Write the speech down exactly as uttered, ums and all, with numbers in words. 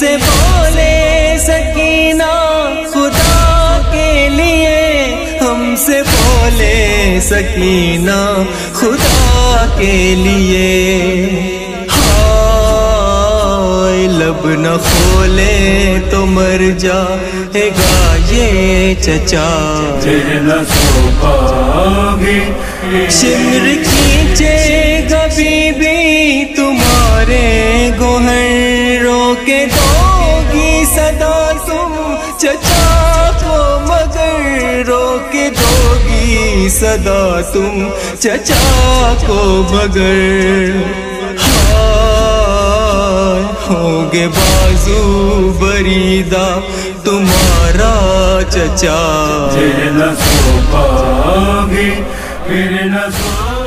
سے بولے سکینہ خدا کے لیے، ہم سے بولے سکینہ خدا کے لیے. ہائے لب نہ کھولے تو مر جائے گا یہ چچا، شمر کھینچے گا بی بی تمہارے گوہر، رو کے دو گی صدا تم چچا کو مگر، رو کے دو گی صدا تم چچا کو مگر. ہائے ہوگے بازو بریدہ تمہارا چچا، پھر نہ سو پاؤ گی، پھر نہ سو